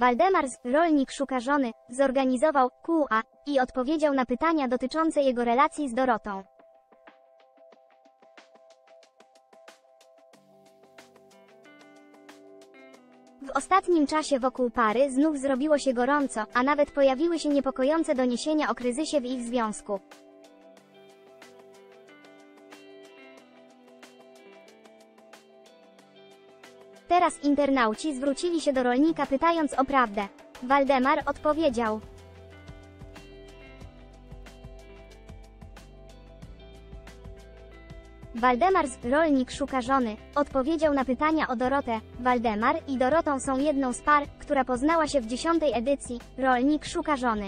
Waldemar, rolnik szuka żony, zorganizował Q&A i odpowiedział na pytania dotyczące jego relacji z Dorotą. W ostatnim czasie wokół pary znów zrobiło się gorąco, a nawet pojawiły się niepokojące doniesienia o kryzysie w ich związku. Teraz internauci zwrócili się do rolnika pytając o prawdę. Waldemar odpowiedział. Waldemar, rolnik szuka żony, odpowiedział na pytania o Dorotę. Waldemar i Dorotą są jedną z par, która poznała się w 10. edycji Rolnik szuka żony.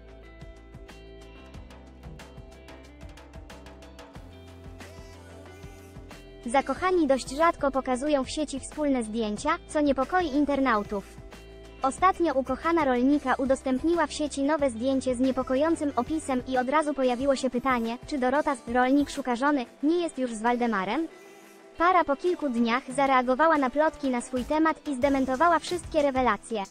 Zakochani dość rzadko pokazują w sieci wspólne zdjęcia, co niepokoi internautów. Ostatnio ukochana rolnika udostępniła w sieci nowe zdjęcie z niepokojącym opisem i od razu pojawiło się pytanie, czy Dorota, rolnik szuka żony, nie jest już z Waldemarem? Para po kilku dniach zareagowała na plotki na swój temat i zdementowała wszystkie rewelacje.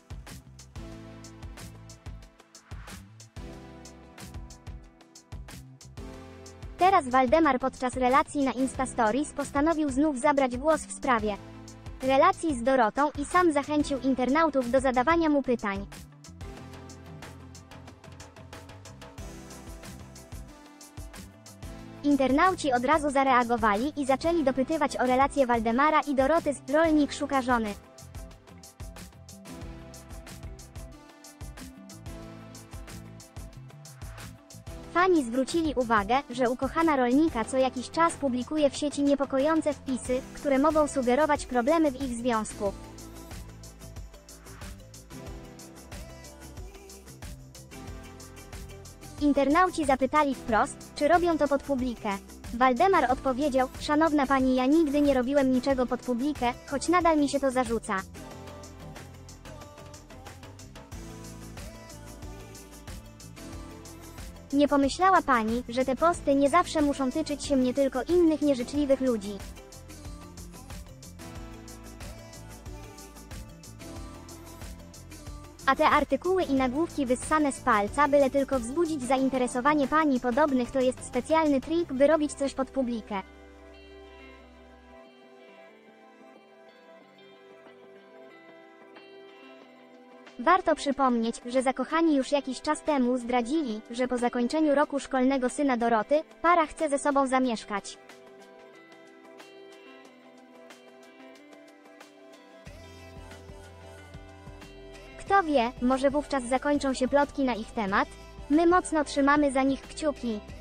Teraz Waldemar podczas relacji na Insta Stories postanowił znów zabrać głos w sprawie relacji z Dorotą i sam zachęcił internautów do zadawania mu pytań. Internauci od razu zareagowali i zaczęli dopytywać o relację Waldemara i Doroty z Rolnik szuka żony. Fani zwrócili uwagę, że ukochana rolnika co jakiś czas publikuje w sieci niepokojące wpisy, które mogą sugerować problemy w ich związku. Internauci zapytali wprost, czy robią to pod publikę. Waldemar odpowiedział, szanowna pani, ja nigdy nie robiłem niczego pod publikę, choć nadal mi się to zarzuca. Nie pomyślała pani, że te posty nie zawsze muszą tyczyć się mnie tylko innych nieżyczliwych ludzi. A te artykuły i nagłówki wyssane z palca, byle tylko wzbudzić zainteresowanie pani podobnych, to jest specjalny trik, by robić coś pod publikę. Warto przypomnieć, że zakochani już jakiś czas temu zdradzili, że po zakończeniu roku szkolnego syna Doroty, para chce ze sobą zamieszkać. Kto wie, może wówczas zakończą się plotki na ich temat? My mocno trzymamy za nich kciuki.